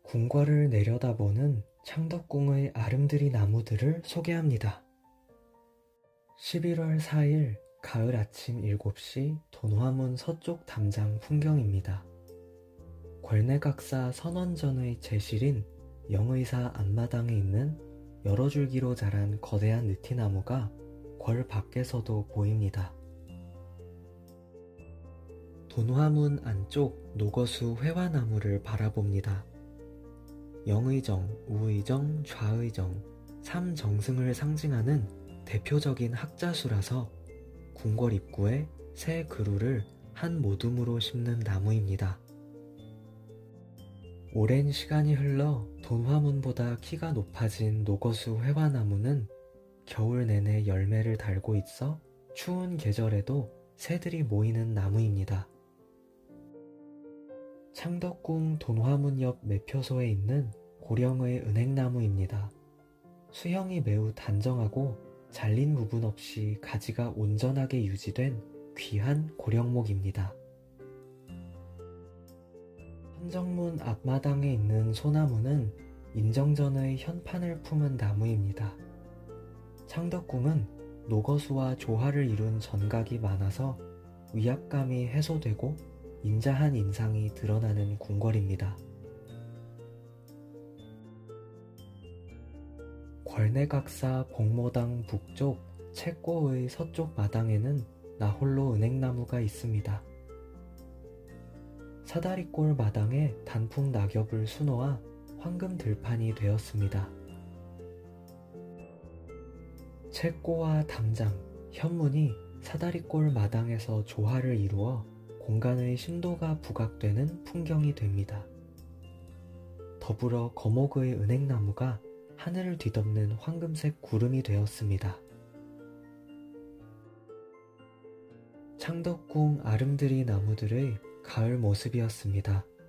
궁궐을 내려다보는 창덕궁의 아름드리 나무들을 소개합니다. 11월 4일 가을 아침 7시 돈화문 서쪽 담장 풍경입니다. 궐내각사 선원전의 제실인 영의사 앞마당에 있는 여러 줄기로 자란 거대한 느티나무가 궐 밖에서도 보입니다. 돈화문 안쪽 노거수 회화나무를 바라봅니다. 영의정, 우의정, 좌의정, 삼정승을 상징하는 대표적인 학자수라서 궁궐 입구에 새 그루를 한 모둠으로 심는 나무입니다. 오랜 시간이 흘러 돈화문보다 키가 높아진 노거수 회화나무는 겨울 내내 열매를 달고 있어 추운 계절에도 새들이 모이는 나무입니다. 창덕궁 돈화문 옆 매표소에 있는 고령의 은행나무입니다. 수형이 매우 단정하고 잘린 부분 없이 가지가 온전하게 유지된 귀한 고령목입니다. 선정문 앞마당에 있는 소나무는 인정전의 현판을 품은 나무입니다. 창덕궁은 노거수와 조화를 이룬 전각이 많아서 위압감이 해소되고 인자한 인상이 드러나는 궁궐입니다. 궐내각사 복모당 북쪽 채꼬의 서쪽 마당에는 나홀로 은행나무가 있습니다. 사다리꼴 마당에 단풍 낙엽을 수놓아 황금 들판이 되었습니다. 채꼬와 담장, 현문이 사다리꼴 마당에서 조화를 이루어 공간의 심도가 부각되는 풍경이 됩니다. 더불어 거목의 은행나무가 하늘을 뒤덮는 황금색 구름이 되었습니다. 창덕궁 아름드리 나무들의 가을 모습이었습니다.